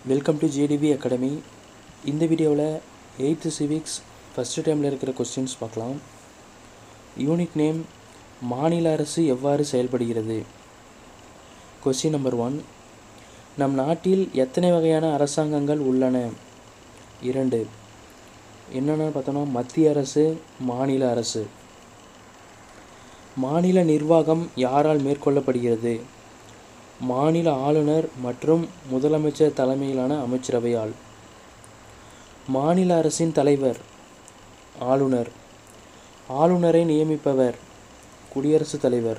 Welcome to JTV academy. இந்த வீடியோவில் 8th civics first டைமில் இருக்கிற கொஸ்டின்ஸ் பார்க்கலாம். யூனிட் நேம் மாநில அரசு எவ்வாறு செயல்படுகிறது? கொஸ்டின் நம்பர் 1, நம் நாட்டில் எத்தனை வகையான அரசாங்கங்கள் உள்ளன? 2. என்னென்னு பார்த்தோன்னா மத்திய அரசு, மாநில அரசு. மாநில நிர்வாகம் யாரால் மேற்கொள்ளப்படுகிறது? மாநில ஆளுநர் மற்றும் முதலமைச்சர் தலைமையிலான அமைச்சரவையால். மாநில அரசின் தலைவர் ஆளுநர். ஆளுநரை நியமிப்பவர் குடியரசுத் தலைவர்.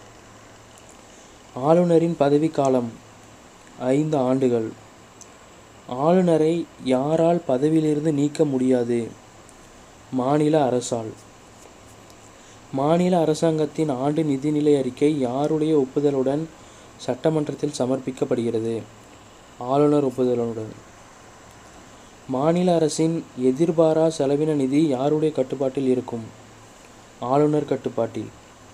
ஆளுநரின் பதவிக்காலம் 5 ஆண்டுகள். ஆளுநரை யாரால் பதவியிலிருந்து நீக்க முடியாது? மாநில அரசால். மாநில அரசாங்கத்தின் ஆண்டு நிதிநிலை அறிக்கை யாருடைய ஒப்புதலுடன் சட்டமன்றத்தில் சமர்ப்பிக்கப்படுகிறது? ஆளுநர் ஒப்புதலுடன். மாநில அரசின் எதிர்பாரா செலவின நிதி யாருடைய கட்டுப்பாட்டில் இருக்கும்? ஆளுநர் கட்டுப்பாட்டில்.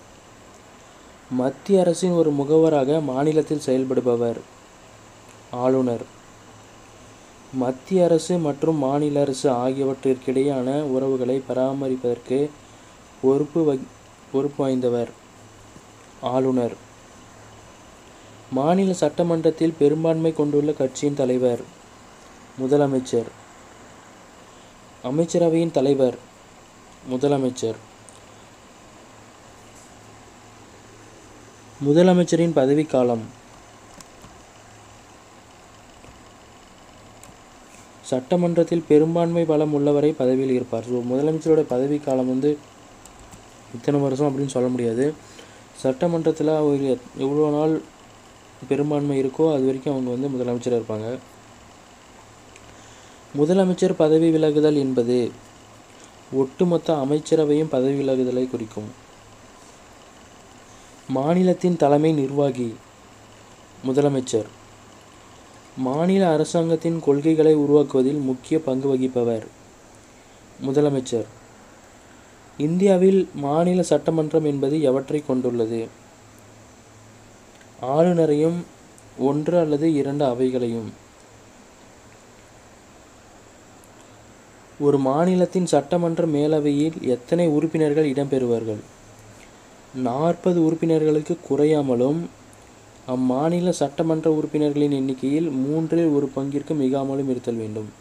மத்திய அரசின் ஒரு முகவராக மாநிலத்தில் செயல்படுபவர் ஆளுநர். மத்திய அரசு மற்றும் மாநில அரசு ஆகியவற்றிற்கிடையான உறவுகளை பராமரிப்பதற்கு பொறுப்பு வாய்ந்தவர் ஆளுநர். மாநில சட்டமன்றத்தில் பெரும்பான்மை கொண்டுள்ள கட்சியின் தலைவர் முதலமைச்சர். அமைச்சரவையின் தலைவர் முதலமைச்சர். முதலமைச்சரின் பதவிக்காலம் சட்டமன்றத்தில் பெரும்பான்மை பலம் உள்ளவரை பதவியில் இருப்பார். ஸோ முதலமைச்சரோட பதவிக்காலம் இத்தனை வருஷம் அப்படின்னு சொல்ல முடியாது. சட்டமன்றத்தில் அவர் எவ்வளோ நாள் பெரும்பான்மை இருக்கோ அது வரைக்கும் அவங்க முதலமைச்சராக இருப்பாங்க. முதலமைச்சர் பதவி விலகுதல் என்பது ஒட்டுமொத்த அமைச்சரவையும் பதவி விலகுதலை குறிக்கும். மாநிலத்தின் தலைமை நிர்வாகி முதலமைச்சர். மாநில அரசாங்கத்தின் கொள்கைகளை உருவாக்குவதில் முக்கிய பங்கு வகிப்பவர் முதலமைச்சர். இந்தியாவில் மாநில சட்டமன்றம் என்பது எவற்றை கொண்டுள்ளது? ஆளுநரையும் 1 அல்லது 2 அவைகளையும். ஒரு மாநிலத்தின் சட்டமன்ற மேலவையில் எத்தனை உறுப்பினர்கள் இடம்பெறுவார்கள்? 40 உறுப்பினர்களுக்கு குறையாமலும் அம்மாநில சட்டமன்ற உறுப்பினர்களின் எண்ணிக்கையில் 1/3 மிகாமலும் இருத்தல் வேண்டும்.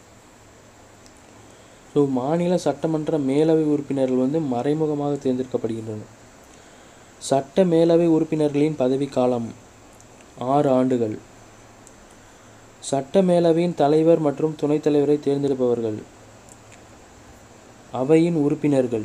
ஸோ மாநில சட்டமன்ற மேலவை உறுப்பினர்கள் மறைமுகமாக தேர்ந்தெடுக்கப்படுகின்றனர். சட்ட மேலவை உறுப்பினர்களின் பதவிக்காலம் 6 ஆண்டுகள். சட்ட மேலவையின் தலைவர் மற்றும் துணைத் தலைவரை தேர்ந்தெடுப்பவர்கள் அவையின் உறுப்பினர்கள்.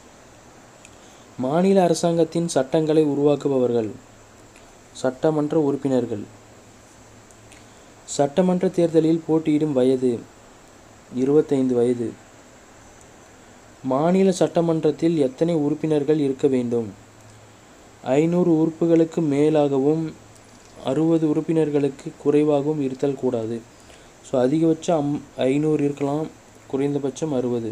மாநில அரசாங்கத்தின் சட்டங்களை உருவாக்குபவர்கள் சட்டமன்ற உறுப்பினர்கள். சட்டமன்ற தேர்தலில் போட்டியிடும் வயது 25 வயது. மாநில சட்டமன்றத்தில் எத்தனை உறுப்பினர்கள் இருக்க வேண்டும்? 500 உறுப்புகளுக்கு மேலாகவும் 60 உறுப்பினர்களுக்கு குறைவாகவும் இருத்தல் கூடாது. ஸோ அதிகபட்சம் 500 இருக்கலாம், குறைந்தபட்சம் 60.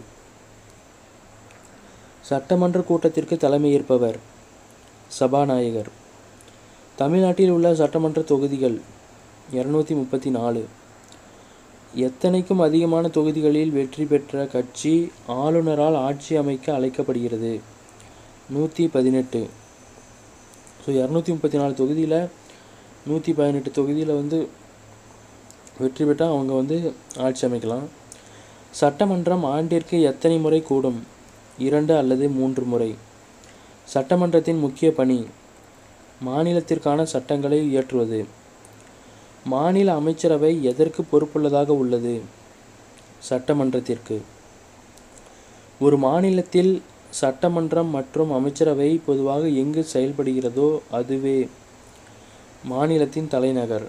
சட்டமன்ற கூட்டத்திற்கு தலைமை ஏற்பவர் சபாநாயகர். தமிழ்நாட்டில் உள்ள சட்டமன்ற தொகுதிகள் 234. எத்தனைக்கும் அதிகமான தொகுதிகளில் வெற்றி பெற்ற கட்சி ஆளுநரால் ஆட்சி அமைக்க அழைக்கப்படுகிறது? 118. ஸோ 234 தொகுதியில் 118 தொகுதியில் வெற்றி பெற்றால் அவங்க ஆட்சி அமைக்கலாம். சட்டமன்றம் ஆண்டிற்கு எத்தனை முறை கூடும்? 2 அல்லது 3 முறை. சட்டமன்றத்தின் முக்கிய பணி மாநிலத்திற்கான சட்டங்களை இயற்றுவது. மாநில அமைச்சரவை எதற்கு பொறுப்புள்ளதாக உள்ளது? சட்டமன்றத்திற்கு. ஒரு மாநிலத்தில் சட்டமன்றம் மற்றும் அமைச்சரவை பொதுவாக எங்கு செயல்படுகிறதோ அதுவே மாநிலத்தின் தலைநகர்.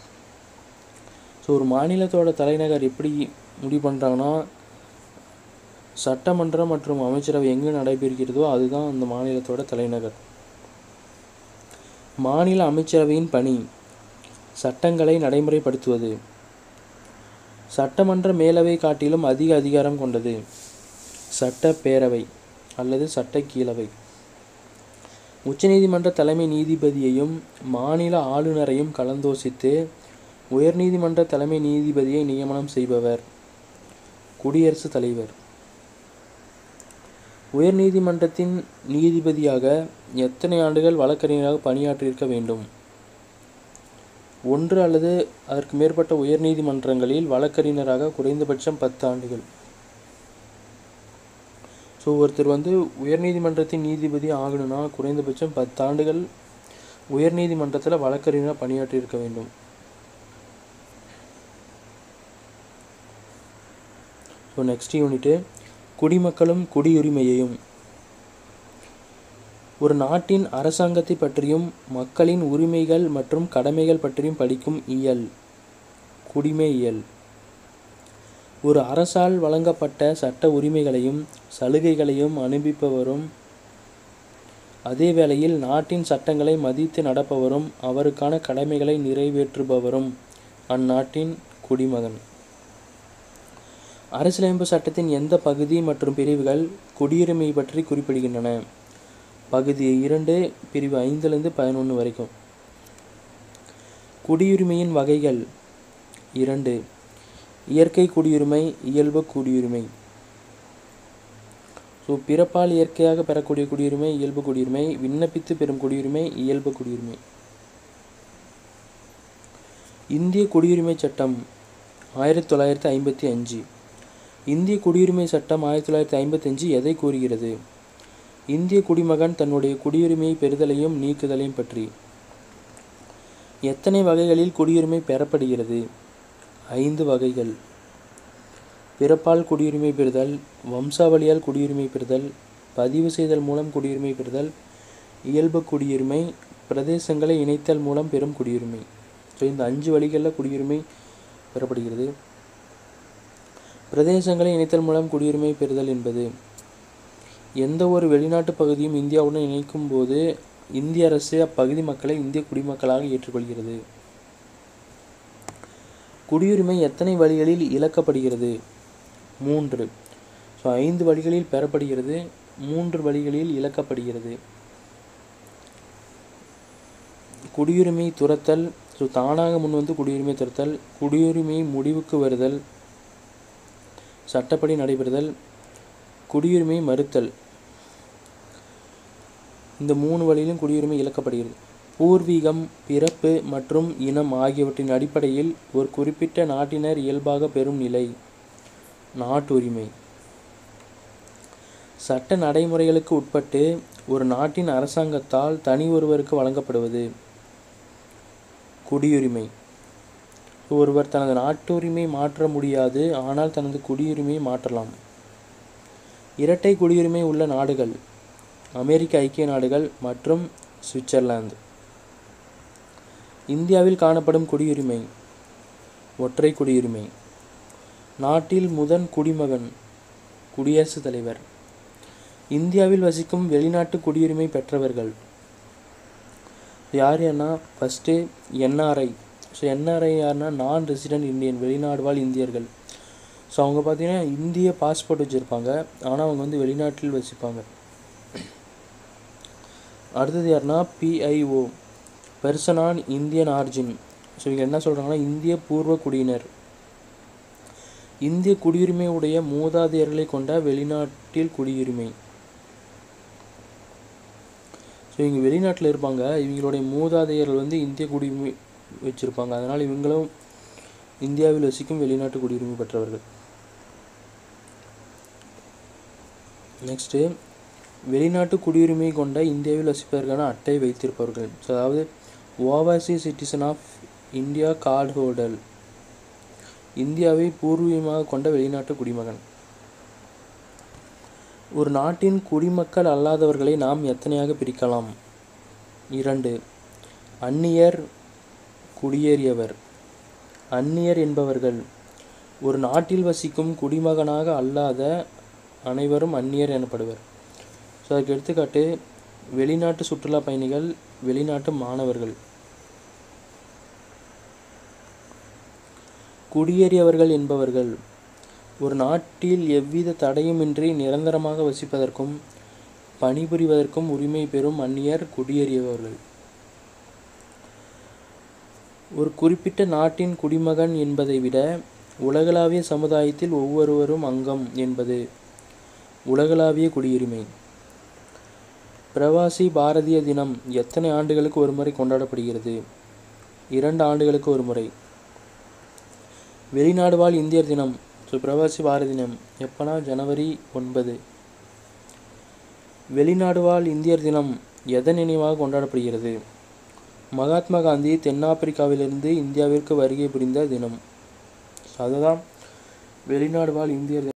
ஸோ ஒரு மாநிலத்தோட தலைநகர் எப்படி முடிவு பண்ணுறாங்கன்னா, சட்டமன்றம் மற்றும் அமைச்சரவை எங்கு நடைபெறுகிறதோ அதுதான் அந்த மாநிலத்தோட தலைநகர். மாநில அமைச்சரவையின் பணி சட்டங்களை நடைமுறைப்படுத்துவது. சட்டமன்ற மேலவை காட்டிலும் அதிக அதிகாரம் கொண்டது சட்டப்பேரவை அல்லது சட்டக்கீழவை. உச்சநீதிமன்ற தலைமை நீதிபதியையும் மாநில ஆளுநரையும் கலந்தோசித்து உயர்நீதிமன்ற தலைமை நீதிபதியை நியமனம் செய்பவர் குடியரசுத் தலைவர். உயர்நீதிமன்றத்தின் நீதிபதியாக எத்தனை ஆண்டுகள் வழக்கறிஞராக பணியாற்றியிருக்க வேண்டும்? 1 அல்லது அதற்கு மேற்பட்ட உயர்நீதிமன்றங்களில் வழக்கறிஞராக குறைந்தபட்சம் 10 ஆண்டுகள். ஸோ ஒருத்தர் உயர்நீதிமன்றத்தின் நீதிபதி ஆகணும்னா குறைந்தபட்சம் 10 ஆண்டுகள் உயர்நீதிமன்றத்தில் வழக்கறிஞராக பணியாற்றியிருக்க வேண்டும். ஸோ நெக்ஸ்ட் யூனிட்டு குடிமக்களும் குடியுரிமையையும். ஒரு நாட்டின் அரசாங்கத்தை பற்றியும் மக்களின் உரிமைகள் மற்றும் கடமைகள் பற்றியும் படிக்கும் இயல் குடிமையியல். ஒரு அரசால் வழங்கப்பட்ட சட்ட உரிமைகளையும் சலுகைகளையும் அனுபவிப்பவரும் அதே வேளையில் நாட்டின் சட்டங்களை மதித்து நடப்பவரும் அவருக்கான கடமைகளை நிறைவேற்றுபவரும் அந்நாட்டின் குடிமகன். அரசியலமைப்பு சட்டத்தின் எந்த பகுதி மற்றும் பிரிவுகள் குடியுரிமை பற்றி குறிப்பிடுகின்றன? பகுதி 2 பிரிவு 5 11 வரைக்கும். குடியுரிமையின் வகைகள் 2. இயற்கை குடியுரிமை, இயல்பு குடியுரிமை. ஸோ பிறப்பால் இயற்கையாக பெறக்கூடிய குடியுரிமை இயல்பு குடியுரிமை, விண்ணப்பித்து பெறும் குடியுரிமை இயல்பு குடியுரிமை. இந்திய குடியுரிமை சட்டம் 1955. இந்திய குடியுரிமை சட்டம் 1955 எதை கூறுகிறது? இந்திய குடிமகன் தன்னுடைய குடியுரிமையை பெறுதலையும் நீக்குதலையும் பற்றி. எத்தனை வகைகளில் குடியுரிமை பெறப்படுகிறது? 5 வகைகள். பிறப்பால் குடியுரிமை பெறுதல், வம்சாவளியால் குடியுரிமை பெறுதல், பதிவு செய்தல் மூலம் குடியுரிமை பெறுதல், இயல்பு குடியுரிமை, பிரதேசங்களை இணைத்தல் மூலம் பெறும் குடியுரிமை. ஸோ இந்த 5 வழிகளில் குடியுரிமை பெறப்படுகிறது. பிரதேசங்களை இணைத்தல் மூலம் குடியுரிமை பெறுதல் என்பது எந்த ஒரு வெளிநாட்டு பகுதியும் இந்தியாவுடன் இணைக்கும் போது இந்திய அரசு அப்பகுதி மக்களை இந்திய குடிமக்களாக ஏற்றுக்கொள்கிறது. குடியுரிமை எத்தனை வழிகளில் இழக்கப்படுகிறது? 3. ஸோ 5 வழிகளில் பெறப்படுகிறது, 3 வழிகளில் இழக்கப்படுகிறது. குடியுரிமை துறத்தல். ஸோ தானாக முன்வந்து குடியுரிமை துறத்தல், குடியுரிமை முடிவுக்கு வருதல், சட்டப்படி நடைபெறுதல், குடியுரிமை மறுத்தல். இந்த 3 வழியிலும் குடியுரிமை இழக்கப்படுகிறது. பூர்வீகம், பிறப்பு மற்றும் இனம் ஆகியவற்றின் அடிப்படையில் ஒரு குறிப்பிட்ட நாட்டினர் இயல்பாக பெறும் நிலை நாட்டுரிமை. சட்ட நடைமுறைகளுக்கு உட்பட்டு ஒரு நாட்டின் அரசாங்கத்தால் தனி ஒருவருக்கு வழங்கப்படுவது குடியுரிமை. ஒருவர் தனது நாட்டுரிமை மாற்ற முடியாது, ஆனால் தனது குடியுரிமையை மாற்றலாம். இரட்டை குடியுரிமை உள்ள நாடுகள் அமெரிக்க ஐக்கிய நாடுகள் மற்றும் சுவிட்சர்லாந்து. இந்தியாவில் காணப்படும் குடியுரிமை ஒற்றை குடியுரிமை. நாட்டில் முதன் குடிமகன் குடியரசுத் தலைவர். இந்தியாவில் வசிக்கும் வெளிநாட்டு குடியுரிமை பெற்றவர்கள் யாருன்னா ஃபஸ்ட்டு என்ஆர்ஐ. ஸோ என்ஆர்ஐ யாருன்னா நான் ரெசிடென்ட் இந்தியன், வெளிநாடு வாழ் இந்தியர்கள். ஸோ அவங்க பார்த்திங்கன்னா இந்திய பாஸ்போர்ட் வச்சுருப்பாங்க, ஆனால் அவங்க வெளிநாட்டில் வசிப்பாங்க. அடுத்தது யாருன்னா PIO, person of Indian origin. So இங்கே என்ன சொல்கிறாங்கன்னா இந்திய பூர்வ குடியினர். இந்திய குடியுரிமை உடைய மூதாதையர்களை கொண்ட வெளிநாட்டில் குடியுரிமை. ஸோ இங்கே வெளிநாட்டில் இருப்பாங்க, இவங்களுடைய மூதாதையர்கள் இந்திய குடியுரிமை வச்சுருப்பாங்க, அதனால் இவங்களும் இந்தியாவில் வசிக்கும் வெளிநாட்டு குடியுரிமை பெற்றவர்கள். நெக்ஸ்ட்டு வெளிநாட்டு குடியுரிமை கொண்ட இந்தியாவில் வசிப்பதற்கான அட்டை வைத்திருப்பவர்கள். ஸோ அதாவது overseas citizen of India card holder, இந்தியாவை பூர்வீகமாக கொண்ட வெளிநாட்டு குடிமகன். ஒரு நாட்டின் குடிமக்கள் அல்லாதவர்களை நாம் எத்தனையாக பிரிக்கலாம்? 2. அந்நியர், குடியேறியவர். அந்நியர் என்பவர்கள் ஒரு நாட்டில் வசிக்கும் குடிமகனாக அல்லாத அனைவரும் அந்நியர் எனப்படுவர். ஸோ அதுக்கு எடுத்துக்காட்டு வெளிநாட்டு சுற்றுலா பயணிகள், வெளிநாட்டு மாணவர்கள். குடியேறியவர்கள் என்பவர்கள் ஒரு நாட்டில் எவ்வித தடையுமின்றி நிரந்தரமாக வசிப்பதற்கும் பணிபுரிவதற்கும் உரிமை பெறும் அந்நியர் குடியேறியவர்கள். ஒரு குறிப்பிட்ட நாட்டின் குடிமகன் என்பதை விட உலகளாவிய சமுதாயத்தில் ஒவ்வொருவரும் அங்கம் என்பது உலகளாவிய குடியுரிமை. பிரவாசி பாரதிய தினம் எத்தனை ஆண்டுகளுக்கு ஒருமுறை கொண்டாடப்படுகிறது? 2 ஆண்டுகளுக்கு ஒருமுறை. வெளிநாடு வாழ் இந்தியர் தினம், பிரவாசி பாரதி தினம் எப்போனா ஜனவரி 9. வெளிநாடு வாழ் இந்தியர் தினம் எதன் நினைவாக கொண்டாடப்படுகிறது? மகாத்மா காந்தி தென்னாப்பிரிக்காவிலிருந்து இந்தியாவிற்கு வருகை புரிந்த தினம். அதுதான் வெளிநாடு வாழ் இந்தியர் தினம்.